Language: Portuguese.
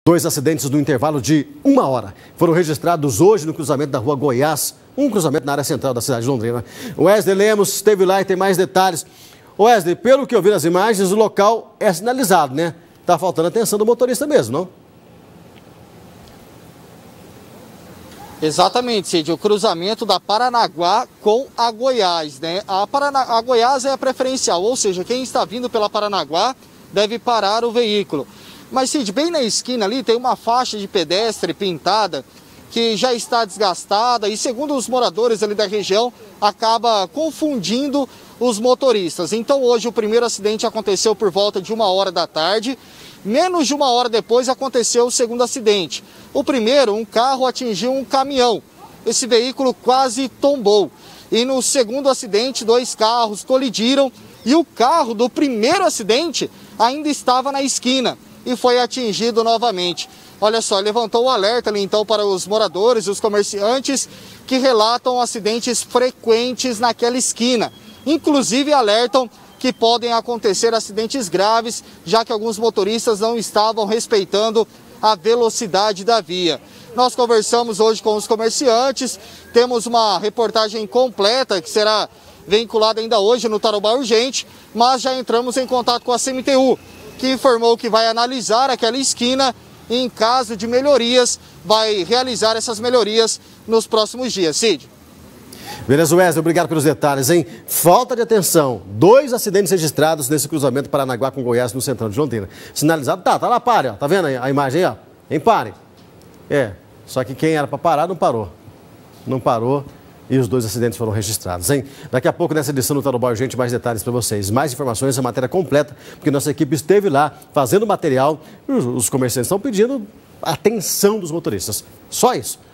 Dois acidentes no intervalo de 1 hora foram registrados hoje no cruzamento da rua Goiás, um cruzamento na área central da cidade de Londrina. Wesley Lemos esteve lá e tem mais detalhes. Wesley, pelo que eu vi nas imagens, o local é sinalizado, né? Tá faltando atenção do motorista mesmo, não? Exatamente, Cid, o cruzamento da Paranaguá com a Goiás, né? A Goiás é a preferencial, ou seja, quem está vindo pela Paranaguá deve parar o veículo. Mas, Cid, bem na esquina ali tem uma faixa de pedestre pintada que já está desgastada e, segundo os moradores ali da região, acaba confundindo os motoristas. Então, hoje o primeiro acidente aconteceu por volta de 1 hora da tarde. Menos de 1 hora depois aconteceu o segundo acidente. O primeiro, um carro atingiu um caminhão. Esse veículo quase tombou. E no segundo acidente, 2 carros colidiram e o carro do primeiro acidente ainda estava na esquina e foi atingido novamente. Olha só, levantou o alerta ali então para os moradores e os comerciantes que relatam acidentes frequentes naquela esquina. Inclusive alertam que podem acontecer acidentes graves, já que alguns motoristas não estavam respeitando a velocidade da via. Nós conversamos hoje com os comerciantes, temos uma reportagem completa que será vinculada ainda hoje no Tarobá Urgente, mas já entramos em contato com a CMTU, que informou que vai analisar aquela esquina e, em caso de melhorias, vai realizar essas melhorias nos próximos dias. Cid. Beleza, Wesley, obrigado pelos detalhes, hein? Falta de atenção. 2 acidentes registrados nesse cruzamento Paranaguá com Goiás no centrão de Londrina. Sinalizado, tá lá, pare, ó. Tá vendo a imagem aí, ó? Hein, pare. Só que quem era para parar não parou. Não parou e os 2 acidentes foram registrados, hein? Daqui a pouco, nessa edição do Tarobá Urgente, mais detalhes para vocês. Mais informações, a matéria completa, porque nossa equipe esteve lá fazendo material e os comerciantes estão pedindo atenção dos motoristas. Só isso.